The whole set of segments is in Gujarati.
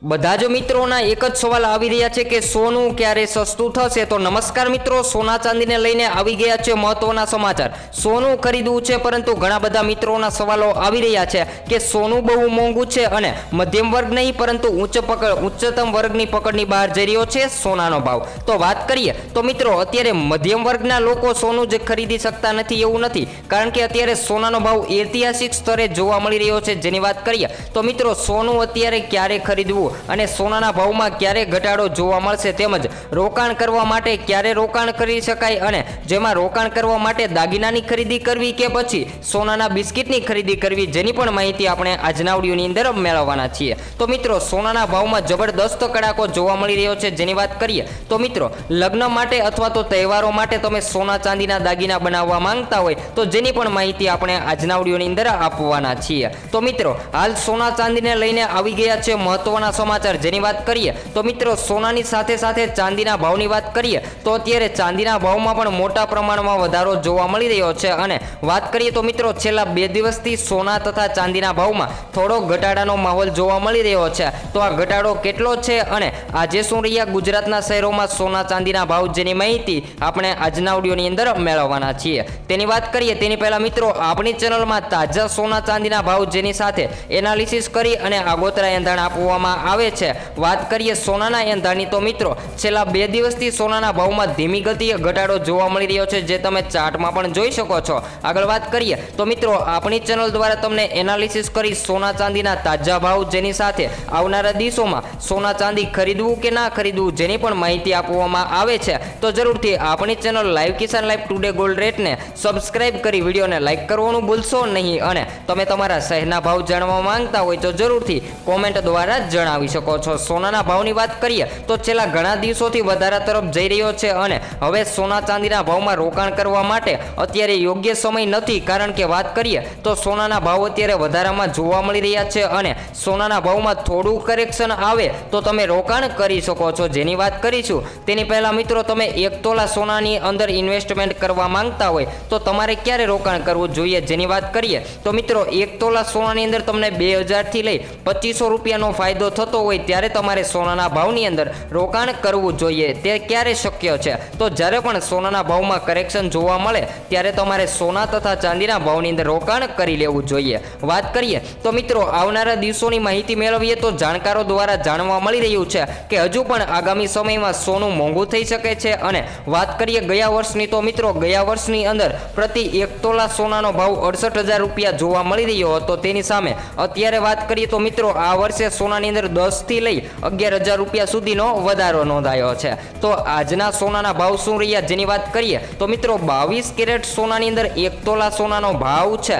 બધા જ મિत्रोना एक ज सवाल આવી રહ્યા છે કે સોનું ક્યારે સસ્તું થશે। તો નમસ્કાર મિત્રો, સોના ચાંદીને લઈને આવી ગયા છે મહત્વના સમાચાર। સોનું ખરીદવું છે પરંતુ ઘણા બધા મિત્રોના સવાલો આવી રહ્યા છે કે સોનું બહુ મોંઘું છે અને મધ્યમ વર્ગ નહીં પરંતુ ઉચ્ચતમ વર્ગની પકડની બહાર જઈ રહ્યો છે સોનાનો ભાવ। તો વાત કરીએ તો મિત્રો અત્યારે મધ્યમ વર્ગના લોકો સોનું જ ખરીદી શકતા નથી એવું નથી, કારણ કે અત્યારે સોનાનો ભાવ ઐતિહાસિક સ્તરે જોવા મળી રહ્યો છે। જેની વાત કરીએ તો મિત્રો સોનું અત્યારે ક્યારે ખરીદવું અને સોનાના ભાવમાં ક્યારે ઘટાડો જોવા મળશે, તેમજ રોકાણ કરવા માટે ક્યારે રોકાણ કરી શકાય અને જેમાં રોકાણ કરવા માટે દાગીનાની ખરીદી કરવી કે પછી સોનાના બિસ્કિટની ખરીદી કરવી, જેની પણ માહિતી આપણે આજના વિડીયોની અંદર મેળવવાના છીએ। તો મિત્રો સોનાના ભાવમાં જબરદસ્ત કડાકો જોવા મળી રહ્યો છે। જેની વાત કરીએ તો મિત્રો લગ્ન માટે અથવા તો તહેવારો માટે તમે સોના ચાંદીના દાગીના બનાવવા માંગતા હોય તો જેની પણ માહિતી આપણે આજના વિડીયોની અંદર આપવાના છીએ। તો મિત્રો હાલ સોના ચાંદીને લઈને આવી ગયા છે મહત્વના समाचार। जेनी बात करिए तो मित्रों सोनानी साथे साथे चांदीना भावनी बात करिए तो अत्यारे चांदीना भावमां पण मोटा प्रमाणमां वधारो जोवा मळी रह्यो छे। अने बात करिए तो मित्रों छेल्ला 2 दिवसथी सोना तथा चांदीना भावमां थोड़ो घटाडानो माहोल जोवा मळी रह्यो छे। तो आ घटाडो केटलो छे अने आजे शुं रह्या गुजरातना शहेरोमां सोना चांदीना भाव, जेनी माहिती आपणे आजना विडियोनी अंदर मेळववाना छीए। तेनी बात करिए तेनी पहेला मित्रों आपणी चेनलमां ताजा सोना चांदीना भाव जेनी साथे एनालिसिस करी अने आगोतरा एंधाण आपवामां आवे छे। बात करिए सोनाना एंधाणी तो मित्रों छेल्ला 2 दिवसथी सोनाना भावमां धीमी गतिए घटाडो जोवा मळी रह्यो छे, जे तमे चार्टमां पण जोई शको छो। आगळ वात करिए तो मित्रों आपणी चेनल द्वारा तमने एनालिसिस करी सोना चांदीना ताजा भाव जेनी साथे आवनारा दिवसोमां सोना चांदी खरीदवुं के ना खरीदवुं जेनी पण माहिती आपवामां आवे छे। तो जरूरथी आपणी चेनल लाइव किसान लाइव टुडे गोल्ड रेट ने सब्सक्राइब करी विडियोने लाइक करवानुं भूलशो नहीं। अने तमे तमारा शहेરના भाव जाणवा मांगता होय तो जरूरथी कोमेंट द्वारा जणावी शको छो। सोनाना भावनी बात करिए तो छेल्ला घणा दिवसोथी वधारा तरफ जई रह्यो छे अने हवे सोना चांदीना भावमां रोकाण करवा माटे अत्यारे योग्य समय नथी, कारण के बात करिए तो सोनाना भाव अत्यारे वधारामां जोवा मळी रह्या छे अने सोनाना भावमां थोडुं करेक्शन आवे तो तमे रोकाण करी शको छो। जेनी वात करीशुं तेनी पहेला मित्रों तमे 1 तोला सोनानी अंदर इन्वेस्टमेंट करवा मांगता होय तो तमारे क्यारे रोकाण करवुं जोईए। जेनी वात करिए तो मित्रों 1 तोला सोनानी अंदर तमने 2000 थी लई 2500 रूपियानो फायदो थतो होय त्यारे तमारे सोनाना भावनी अंदर रोकाण करवुं जोईए। ते क्यारे शक्य छे तो ज्यारे पण सोनाना भावमां करेक्शन जोवा मळे त्यारे तमारे सोना तथा चांदीना भावनी अंदर रोकाण करी लेवुं जोईए। वात करिए तो मित्रों आवनारा दिवसोनी माहिती मेळवीए तो जाणकारो द्वारा जाणवा मळी रह्युं छे के हजू पण आगामी समयमां सोनुं मोंघुं थई शके छे। अने वात करिए गया वर्षनी तो मित्रों गया वर्षनी अंदर प्रति 1 तोला सोनानो भाव 68,000 रूपिया जोवा मळी रह्यो हतो, तेनी सामे अत्यारे वात करिए तो मित्रों आ वर्षे सोनानी अंदर 10 થી લઈ 11,000 રૂપિયા સુધીનો વધારો નોંધાયો છે। તો આજના સોનાના ભાવ શું રહ્યા જેની વાત કરીએ તો મિત્રો 22 કેરેટ સોનાની અંદર 1 તોલા સોનાનો ભાવ છે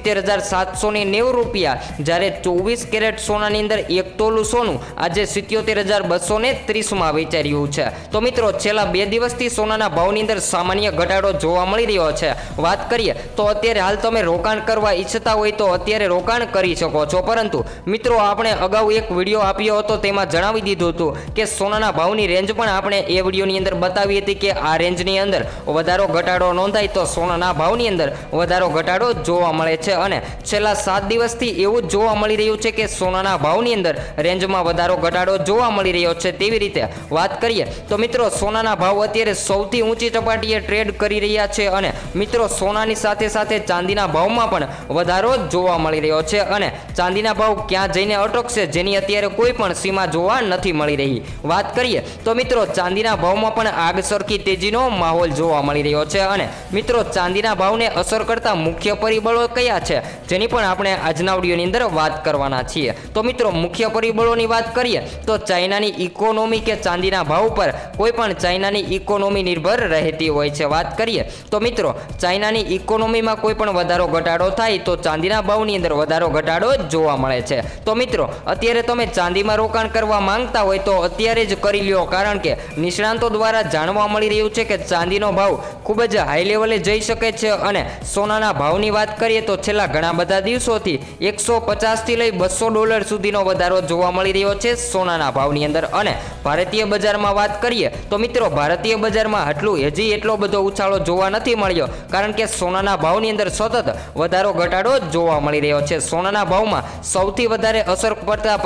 70,790 રૂપિયા, જ્યારે 24 કેરેટ સોનાની અંદર 1 તોલું સોનું આજે 77,230 માં વેચાઈ રહ્યું છે। તો મિત્રો છેલ્લા 2 દિવસથી સોનાના ભાવની અંદર સામાન્ય ઘટાડો જોવા મળી રહ્યો છે। વાત કરીએ તો અત્યારે હાલ તમે રોકાણ કરવા ઈચ્છતા હોય તો અત્યારે રોકાણ કરી શકો છો, પરંતુ મિત્રો આપણે અગાઉ એક વિડીયો આપ્યો હતો તેમાં જણાવી દીધું હતું કે સોનાના ભાવની રેન્જ પણ આપણે એ વિડીયોની અંદર બતાવી હતી કે આ રેન્જની અંદર વધારો ઘટાડો નોંધાય તો સોનાના ભાવની અંદર વધારો ઘટાડો જોવા મળે છે અને છેલ્લા 7 દિવસથી એવું જ જોવા મળી રહ્યું છે કે સોનાના ભાવની અંદર રેન્જમાં વધારો ઘટાડો જોવા મળી રહ્યો છે। તેવી રીતે વાત કરીએ તો મિત્રો સોનાના ભાવ અત્યારે સૌથી ઊંચી સપાટીએ ટ્રેડ કરી રહ્યા છે અને મિત્રો સોનાની સાથે સાથે ચાંદીના ભાવમાં પણ વધારો જોવા મળી રહ્યો છે અને ચાંદીના ભાવ ક્યાં જઈને અટકશે જેની અત્યારે કોઈ પણ સીમા જોવા નથી મળી રહી। વાત કરીએ તો મિત્રો ચાંદીના ભાવમાં પણ આગ સરખી તેજીનો માહોલ જોવા મળી રહ્યો છે અને મિત્રો ચાંદીના ભાવને અસર કરતા મુખ્ય પરિબળો કયા છે જેની પણ આપણે આજના વિડીયોની અંદર વાત કરવાના છીએ। તો મિત્રો મુખ્ય પરિબળોની વાત કરીએ તો ચાઇનાની ઇકોનોમી કે ચાંદીના ભાવ પર કોઈ પણ ચાઇનાની ઇકોનોમી નિર્ભર રહેતી હોય છે। વાત કરીએ તો મિત્રો ચાઇનાની ઇકોનોમીમાં કોઈ પણ વધારો ઘટાડો થાય તો ચાંદીના ભાવની અંદર વધારો ઘટાડો જોવા મળે છે। તો મિત્રો અત્યારે તમે ચાંદીમાં રોકાણ કરવા માંગતા હોય તો અત્યારે જ કરી લ્યો, કારણ કે નિષ્ણાંતો દ્વારા જાણવા મળી રહ્યું છે કે ચાંદીનો ભાવ ખૂબ જ હાઈ લેવલે જઈ શકે છે અને સોનાના ભાવની વાત કરીએ તો છેલ્લા ઘણા બધા દિવસોથી 150 થી લઈ $200 સુધીનો વધારો જોવા મળી રહ્યો છે સોનાના ભાવની અંદર। અને ભારતીય બજારમાં વાત કરીએ તો મિત્રો ભારતીય બજારમાં હજી એટલો બધો ઉછાળો જોવા નથી મળ્યો, કારણ કે સોનાના ભાવની અંદર સતત વધારો ઘટાડો જોવા મળી રહ્યો છે। સોનાના ભાવમાં સૌથી વધારે અસર પડતા પરિબળોની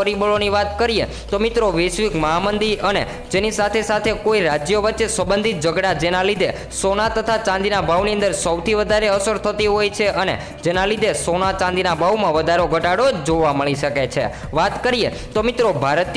મહત્વની વાત કરીએ તો મિત્રો વૈશ્વિક મહામંદી અને જેની સાથે સાથે કોઈ રાજ્યો વચ્ચે સંબંધિત ઝઘડા જેના લીધે સોના તથા ચાંદીના ભાવની અંદર સૌથી વધારે અસર થતી હોય છે અને જેના લીધે સોના ચાંદીના ભાવમાં વધારો ઘટાડો જોવા મળી શકે છે। વાત કરીએ તો મિત્રો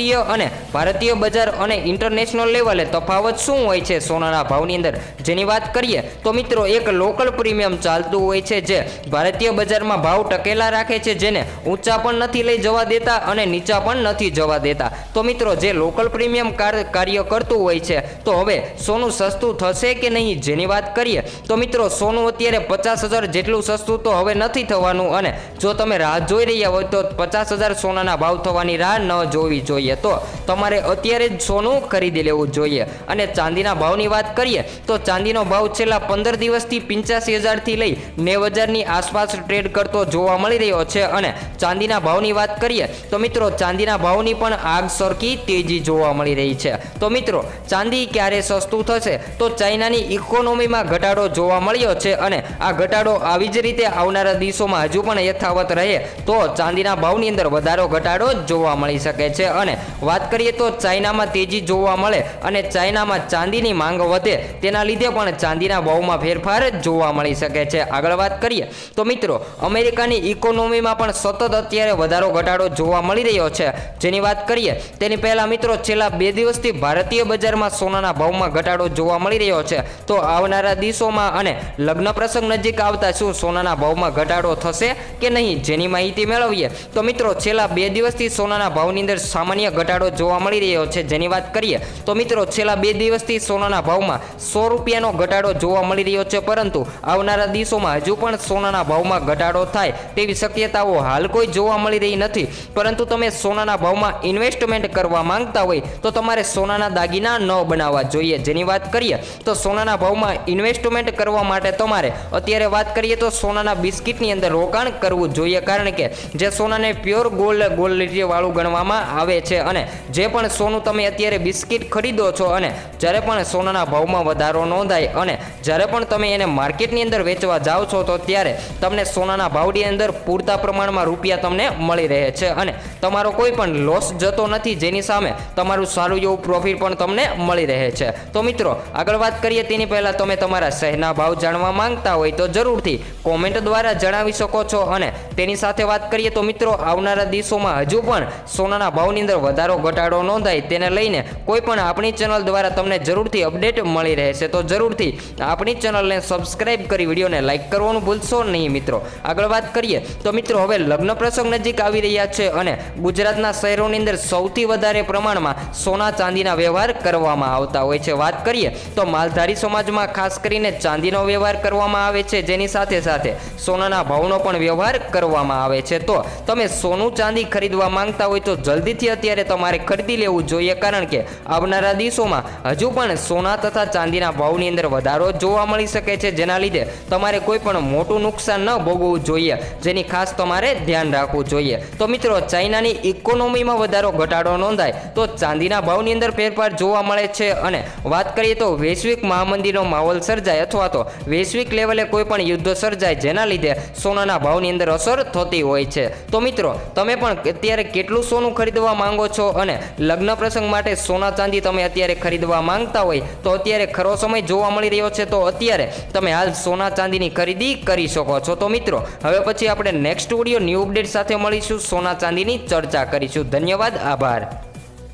ભારતીય બજાર અને ઇન્ટરનેશનલ લેવલે તફાવત શું હોય છે સોનાના ભાવની અંદર જેની વાત કરીએ તો મિત્રો એક લોકલ પ્રીમિયમ ચાલતું હોય છે જે ભારતીય બજારમાં ભાવ ટકેલા રાખે છે, જેને ઊંચા પણ નથી લઈ જવા દેતા અને નીચા પણ નથી જવા દેતા। તો મિત્રો જે લોકલ પ્રીમિયમ કાર્ય કરતું હોય છે તો હવે સોનું સસ્તું થશે કે નહીં જેની વાત કરીએ તો મિત્રો સોનું અત્યારે 50,000 જેટલું સસ્તું તો હવે નથી થવાનું અને જો તમે રાહ જોઈ રહ્યા હોય તો 50,000 સોનાના ભાવ થવાની રાહ ન જોવી જોઈએ, તો તમારે અત્યારે જ સોનું ખરીદી લેવું જોઈએ। અને ચાંદીના ભાવની વાત કરીએ તો ચાંદીનો ભાવ છેલ્લા 15 દિવસથી 85,000 થી લઈ 90,000ની આસપાસ ટ્રેડ કરતો જોવા મળી રહ્યો છે અને ચાંદીના ભાવની વાત કરીએ તો મિત્રો ચાંદીના ભાવની પણ આગ સરખી તેજી જોવા મળી રહી છે। તો મિત્રો ચાંદી ક્યારે સસ્તું થશે તો ચાઇનાની ઇકોનોમીમાં ઘટાડો જોવા મળ્યો છે અને આ ઘટાડો આવી જ રીતે આવનારા દિવસોમાં હજુ પણ યથાવત રહે તો ચાંદીના ભાવની અંદર વધારો ઘટાડો જોવા મળી શકે છે। અને વાત કરીએ તો ચાઇનામાં તેજી જોવા મળે અને ચાઇનામાં ચાંદીની માંગ વધે તેના લીધે પણ ચાંદીના ભાવમાં ફેરફાર જોવા મળી શકે છે। આગળ વાત કરીએ તો મિત્રો અમેરિકાની ઇકોનોમીમાં પણ સતત અત્યારે વધારો ઘટાડો જોવા મળી રહ્યો છે જેની વાત કરીએ તેની પહેલા મિત્રો છેલ્લા 2 દિવસથી ભારતીય બજારમાં સોનાના ભાવમાં ઘટાડો જોવા મળી રહ્યો છે, તો આવનારા દિવસોમાં અને લગ્ન પ્રસંગ નજીક આવતા શું સોનાના ભાવમાં ઘટાડો થશે કે નહીં જેની માહિતી મેળવીએ તો મિત્રો છેલ્લા 2 દિવસથી સોનાના ભાવની અંદર સામાન્ય ઘટાડો જોવા મળી રહ્યો છે જેની વાત કરીએ તો મિત્રો છેલ્લા 2 દિવસથી સોનાના ભાવમાં 100 રૂપિયાનો ઘટાડો જોવા મળી રહ્યો છે, પરંતુ આવનારા દિવસોમાં હજુ પણ સોનાના ભાવમાં ઘટાડો થાય તેવી શક્યતાઓ હાલ કોઈ જોવા મળી રહી નથી। પરંતુ તમે સોનાના ભાવમાં ઇન્વેસ્ટમેન્ટ કરવા માંગતા હોય તો તમારે સોનાના દાગીના ન બનાવવા જોઈએ જેની વાત કરીએ તો સોનાના ભાવમાં ઇન્વેસ્ટમેન્ટ કરવા માટે તમારે અત્યારે વાત કરીએ તો સોનાના બિસ્કિટની અંદર રોકાણ કરવું જોઈએ, કારણ કે જે સોનાને પ્યોર ગોલ્ડ વાળું ગણવામાં આવે છે અને જે પણ સોનું તમે અત્યારે બિસ્કિટ ખરીદો છો અને જ્યારે પણ સોનાના ભાવમાં વધારો નોંધાય અને જ્યારે પણ તમે એને માર્કેટની અંદર વેચવા જાઓ છો તો ત્યારે તમને સોનાના ભાવની અંદર પૂરતા પ્રમાણમાં રૂપિયા તમને મળી રહે છે અને તમારો કોઈ પણ લોસ જતો નથી, જેની સામે તમારું સારું એવું પ્રોફિટ પણ તમને મળી રહે છે। તો મિત્રો આગળ વાત કરીએ તેની પહેલાં તમે તમારા શહેરના ભાવ જાણવા માંગતા હોય તો જરૂરથી કોમેન્ટ દ્વારા જણાવી શકો છો અને તેની સાથે વાત કરીએ તો મિત્રો આવનારા દિવસોમાં હજુ પણ સોનાના ભાવની અંદર વધારો ઘટાડો નોંધાય તેને લઈને કોઈ પણ આપણી ચેનલ દ્વારા તમને જરૂરથી અપડેટ મળી રહેશે, તો જરૂરથી આપણી ચેનલને સબસ્ક્રાઇબ કરી વિડીયોને લાઇક કરવાનું ભૂલશો નહીં મિત્રો। આગળ વાત કરીએ તો મિત્રો હવે લગ્ન પ્રસંગ નજીક આવી રહ્યા છે અને ગુજરાતના શહેરોની અંદર સૌથી વધારે પ્રમાણમાં સોના ચાંદીના વ્યવહાર કરવામાં આવતા હોય છે। વાત કરીએ તો માલધારી સમાજમાં ખાસ કરીને ચાંદીનો વ્યવહાર કરવામાં આવે છે, જેની સાથે સાથે સોનાના ભાવનો પણ વ્યવહાર કરવામાં આવે છે। તો તમે સોનું ચાંદી ખરીદવા માંગતા હોય તો જલ્દીથી અત્યારે તમારે ખરીદી લેવું જોઈએ, કારણ કે આવનારા દિવસોમાં હજુ પણ સોના તથા ચાંદીના ભાવની અંદર વધારો જોવા મળી શકે છે, જેના લીધે તમારે કોઈ પણ મોટું નુકસાન ન ભોગવવું જોઈએ જેની ખાસ તમારે ધ્યાન રાખવું જોઈએ। તો મિત્રો ચાઇનાની ઇકોનોમીમાં વધારો ઘટાડો નોંધાય તો ચાંદીના ભાવની અંદર ફેરફાર જોવા મળે છે અને વાત કરીએ તો વૈશ્વિક મહામંદીનો માહોલ સર્જાય અથવા તો વૈશ્વિક લેવલે કોઈ પણ યુદ્ધ સર્જાય જેના લીધે સોનાના ભાવની અંદર અસર થતી હોય છે। તો મિત્રો તમે પણ અત્યારે કેટલું સોનું ખરીદવા માંગો છો અને લગ્ન પ્રસંગ માટે સોના ચાંદી તમે અત્યારે ખરીદવા માંગતા હોય તો અત્યારે ખરો સમય જોવા મળી રહ્યો છે, તો અત્યારે તમે હાલ સોના ચાંદીની ખરીદી કરી શકો છો। તો મિત્રો હવે પછી આપણે નેક્સ્ટ વિડીયો ન્યૂ અપડેટ સાથે મળીશું, સોના ચાંદીની ચર્ચા કરીશું। ધન્યવાદ, આભાર।